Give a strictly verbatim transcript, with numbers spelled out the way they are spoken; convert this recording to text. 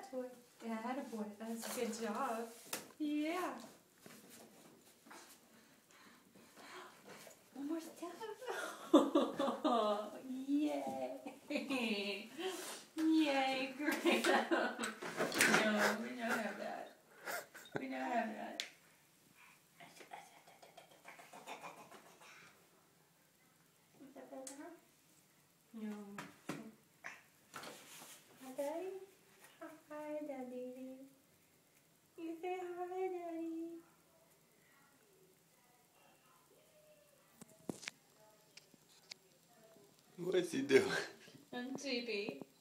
toy. Attaboy. That's a good job. Yeah. One more step. Yay. Yay, great. No, we don't have that. We don't have that. Is that better? No. Hi, Daddy. Hi, Daddy. You say hi, Daddy. What's he doing? I'm sleepy.